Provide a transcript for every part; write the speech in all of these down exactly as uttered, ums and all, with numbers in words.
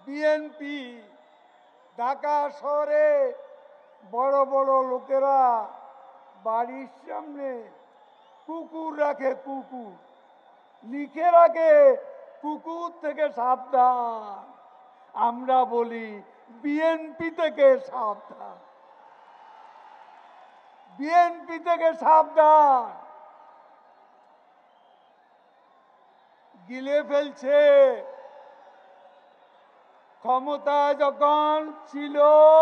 BNP Dhaka শহরে বড় বড় লোকেরা বাড়ির সামনে কুকুর রাখে, কুকুর লিখে রাখে কুকুর থেকে সাবধান। আমরা বলি বিএনপি থেকে সাবধান, বিএনপি থেকে সাবধান। গিলে ফেলছে। ক্ষমতা যখন ছিল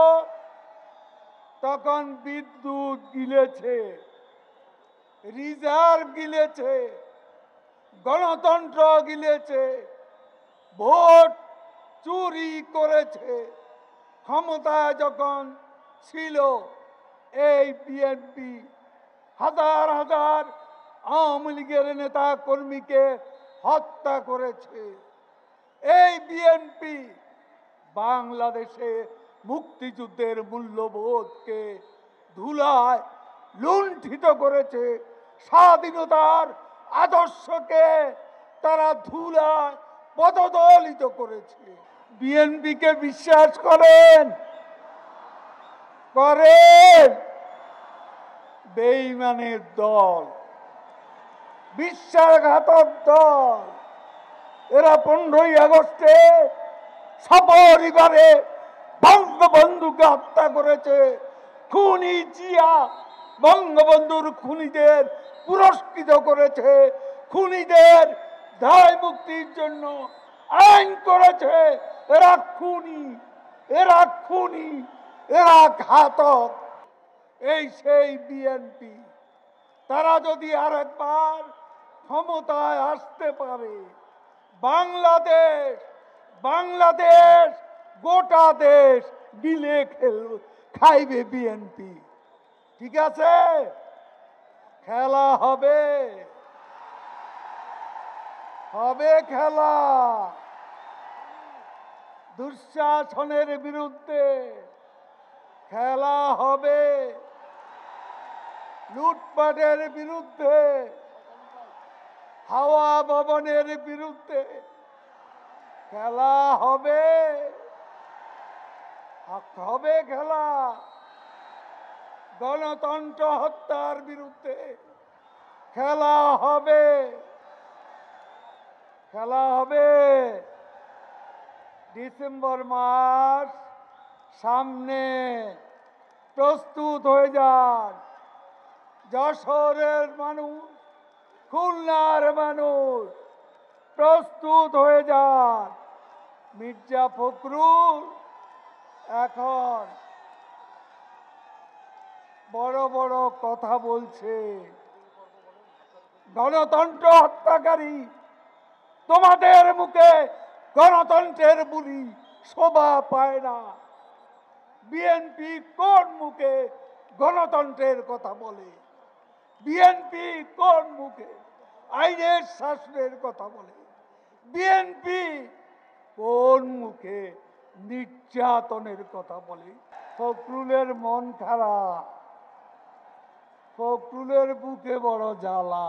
তখন বিদ্যুৎ গিলেছে, রিজার্ভ গিলেছে, গণতন্ত্র গিলেছে, ভোট চুরি করেছে। ক্ষমতা যখন ছিল এই বিএনপি হাজার হাজার আওয়ামী লীগের নেতা কর্মীকে হত্যা করেছে। এই বিএনপি বাংলাদেশে মুক্তিযুদ্ধের মূল্যবোধকে ধুলায় লুণ্ঠিত করেছে। স্বাধীনতার আদর্শকে তারা ধুলায় পদদলিত করেছে। বিএনপিকে বিশ্বাস করেন? করেন? বেঈমানের দল, বিশ্বাসঘাতক দল। এরা পনেরোই আগস্টে সপরিবারে বঙ্গবন্ধুকে হত্যা করেছে। খুনি জিয়া বঙ্গবন্ধুর খুনিদের পুরস্কৃত করেছে, খুনিদের দায় মুক্তির জন্য আইন করেছে। এরা খুনি, এরা খুনি, এরা ঘাতক। এই সেই বিএনপি। তারা যদি আর একবার ক্ষমতায় আসতে পারে, বাংলাদেশ বাংলাদেশ গোটা দেশ গিলে খেল খাইবে বিএনপি। ঠিক আছে? খেলা হবে, হবে খেলা। দুঃশাসনের বিরুদ্ধে খেলা হবে, লুটপাটের বিরুদ্ধে, হাওয়া ভবনের বিরুদ্ধে খেলা হবে, হবে খেলা। গণতন্ত্র হত্যার বিরুদ্ধে খেলা হবে, খেলা হবে। ডিসেম্বর মাস সামনে, প্রস্তুত হয়ে যান। যশোরের মানুষ, খুলনার মানুষ প্রস্তুত হয়ে যান। মির্জা ফখরুল এখন বড় বড় কথা বলছে। গণতন্ত্র হত্যাকারী, তোমাদের মুখে গণতন্ত্রের বুলি শোভা পায় না। বিএনপি কোন মুখে গণতন্ত্রের কথা বলে? বিএনপি কোন মুখে আইনের শাসনের কথা বলে? বিএনপি কোন মুখে নির্যাতনের কথা বলে? ফখরুলের মন খারাপ, ফখরুলের বুকে বড় জ্বালা,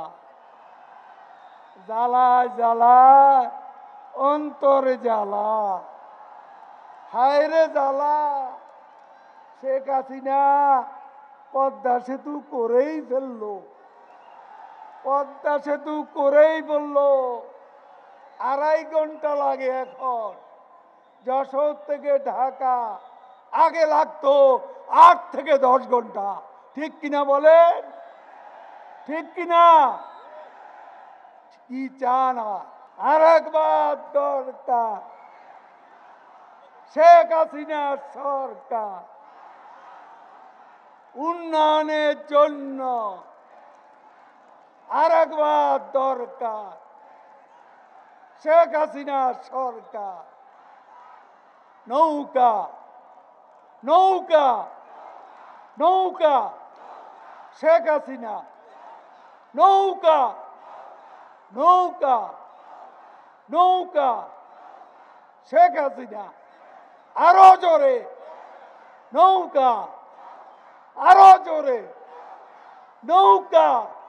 জ্বালা জ্বালা অন্তরে জ্বালা, হায়রে জ্বালা। শেখ হাসিনা পদ্মা সেতু করেই ফেললো, পদ্মা সেতু করেই বললো আড়াই ঘন্টা লাগে এখন যশোর থেকে ঢাকা, আগে লাগতো আট থেকে দশ ঘন্টা। ঠিক কিনা বলেন? ঠিক কিনা? কি চান? আর একবার দরকার শেখ হাসিনার সরকার উন্নয়নের জন্য, আর একবার দরকার শেখ হাসিনার সরকার। নৌকা নৌকা নৌকা শেখ হাসিনা, নৌকা নৌকা নৌকা শেখ হাসিনা। আরো জোরে নৌকা, আরো জোরে নৌকা।